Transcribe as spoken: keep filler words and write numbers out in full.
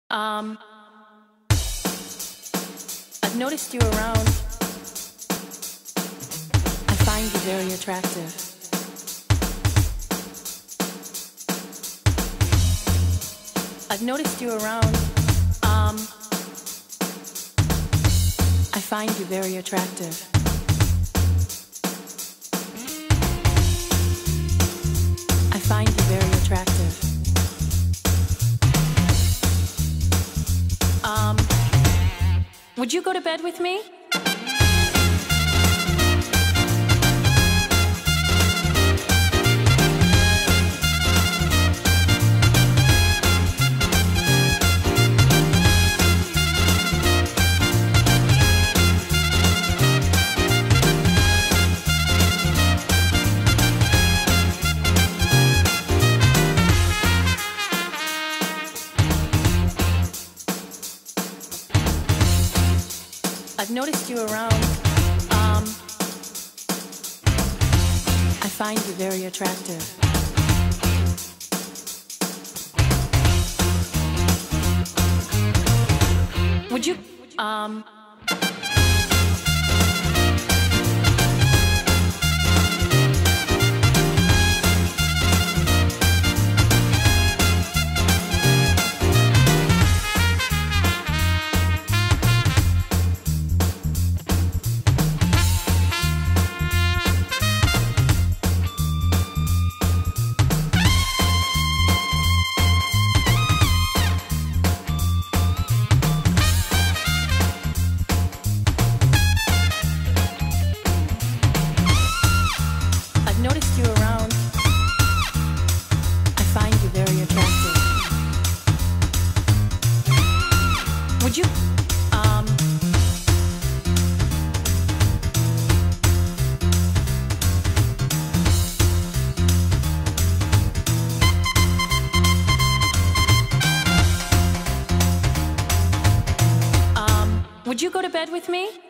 Um, I've noticed you around. I find you very attractive. I've noticed you around. Um, I find you very attractive. I find you very attractive. Um, would you go to bed with me? I've noticed you around. Um, I find you very attractive. Would you, um... noticed you around. I find you very attractive. Would you, um... Um, would you go to bed with me?